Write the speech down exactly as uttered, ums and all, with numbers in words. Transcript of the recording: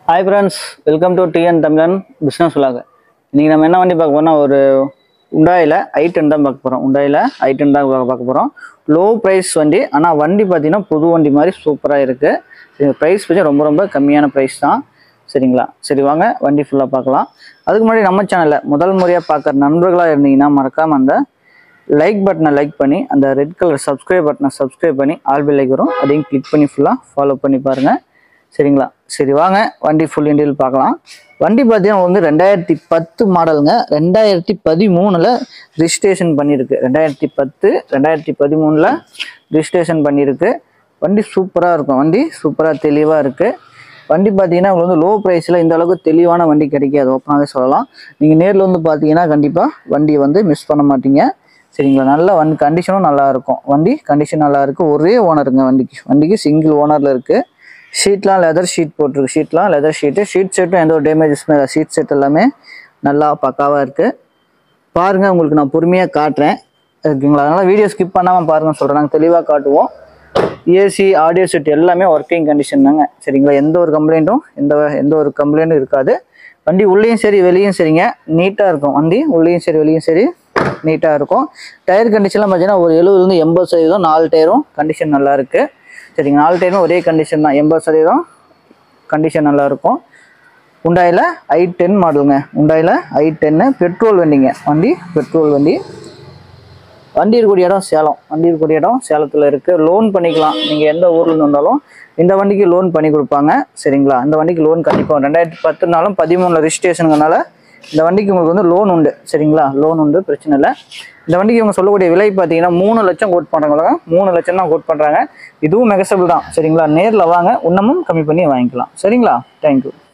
Hi friends, welcome to T N Tamlan Business Vlog. இன்னைக்கு நம்ம என்ன வண்டி பார்க்க போறோம்னா ஒரு Hyundaiல i ten தான் பார்க்க போறோம். Hyundaiல i ten தான் பார்க்க போறோம். லோ பிரைஸ் வண்டி, ஆனா வண்டி பாத்தீங்கன்னா புது வண்டி மாதிரி சூப்பரா இருக்கு. இந்த பிரைஸ் கொஞ்சம் ரொம்ப ரொம்ப கம்மியான பிரைஸ் தான். சரிங்களா? சரி வாங்க வண்டி ஃபுல்லா பார்க்கலாம். அதுக்கு முன்னாடி நம்ம சேனல்ல முதல் முறையா பார்க்குற நண்பர்களா இருந்தீங்கன்னா மறக்காம அந்த லைக் பட்டனை லைக் பண்ணி அந்த ரெட் கலர் சப்ஸ்கிரைப் பட்டனை சப்ஸ்கிரைப் பண்ணி ஆல் பெல் ஐக்கன் வரும் அதையும் கிளிக் பண்ணி ஃபுல்லா ஃபாலோ பண்ணி பாருங்க. சரிங்களா? சரி வாங்க வண்டி ஃபுல் இன்டீரியல் பார்க்கலாம். வண்டி பார்த்தீங்கன்னா வந்து ரெண்டாயிரத்தி பத்து மாடலுங்க. ரெண்டாயிரத்தி பதிமூணுல ரிஜிஸ்ட்ரேஷன் பண்ணியிருக்கு. ரெண்டாயிரத்தி பத்து ரெண்டாயிரத்தி பதிமூணுல ரிஜிஸ்ட்ரேஷன் பண்ணியிருக்கு. வண்டி சூப்பராக இருக்கும். வண்டி சூப்பராக தெளிவாக இருக்குது. வண்டி பார்த்தீங்கன்னா உங்களுக்கு வந்து லோ ப்ரைஸில் இந்த அளவுக்கு தெளிவான வண்டி கிடைக்காது, ஓப்பனாகவே சொல்லலாம். நீங்கள் நேரில் வந்து பார்த்தீங்கன்னா கண்டிப்பாக வண்டி வந்து மிஸ் பண்ண மாட்டீங்க. சரிங்களா? நல்ல வண்டி கண்டிஷனும் நல்லா இருக்கும். வண்டி கண்டிஷன் நல்லா இருக்குது. ஒரே ஓனருங்க வண்டிக்கு. வண்டிக்கு சிங்கிள் ஓனரில் இருக்குது. ஷீட்லாம் லெதர் ஷீட் போட்டிருக்கு. ஷீட்லாம் லெதர் ஷீட்டு. ஷீட் செட்டும் எந்த ஒரு டேமேஜஸுமே இல்லை. ஷீட் செட் எல்லாமே நல்லா பக்காவாக இருக்குது. பாருங்கள், உங்களுக்கு நான் பொறுமையாக காட்டுறேன். இருக்குங்களா? அதனால் வீடியோ ஸ்கிப் பண்ணாமல் பாருங்கள் சொல்கிறேன். நாங்கள் தெளிவாக காட்டுவோம். ஏசி ஆடியோ செட் எல்லாமே ஒர்க்கிங் கண்டிஷன் தாங்க. சரிங்களா? எந்த ஒரு கம்ப்ளைண்ட்டும் எந்த எந்த ஒரு கம்ப்ளைண்ட்டும் இருக்காது. வண்டி உள்ளேயும் சரி வெளியும் சரிங்க நீட்டாக இருக்கும். வண்டி உள்ளேயும் சரி வெளியும் சரி நீட்டாக இருக்கும். டயர் கண்டிஷன்லாம் பார்த்தீங்கன்னா ஒரு எழுபதுலேருந்து எண்பது சதவீதம் நாலு டயரும் கண்டிஷன் நல்லா இருக்குது. சரிங்க, நாலு டயரும் ஒரே கண்டிஷன் தான். எண்பது சதவீதம் கண்டிஷன் நல்லா இருக்கும். Hyundaiல i ten மாடலுங்க. Hyundaiல i ten பெட்ரோல் வண்டிங்க. வண்டி பெட்ரோல் வண்டி. வண்டி இருக்கக்கூடிய இடம் சேலம். வண்டி இருக்கக்கூடிய இடம் சேலத்தில் இருக்குது. லோன் பண்ணிக்கலாம். நீங்கள் எந்த ஊர்லேருந்து வந்தாலும் இந்த வண்டிக்கு லோன் பண்ணி கொடுப்பாங்க. சரிங்களா? இந்த வண்டிக்கு லோன் கண்டிப்பாக ரெண்டாயிரத்தி பத்துனாலும் பதிமூணுல ரிஜிஸ்ட்ரேஷனுங்கனால இந்த வண்டிக்கு உங்களுக்கு வந்து லோன் உண்டு. சரிங்களா? லோன் உண்டு, பிரச்சனை இல்லை. இந்த வண்டிக்கு இவங்க சொல்லக்கூடிய விலை பார்த்தீங்கன்னா மூணு லட்சம் கோட் பண்ணுறாங்க. மூணு லட்சம் தான் கோட் பண்ணுறாங்க. இதுவும் மெகசபிள் தான். சரிங்களா? நேரில் வாங்க, இன்னமும் கம்மி பண்ணி வாங்கிக்கலாம். சரிங்களா? தேங்க்யூ.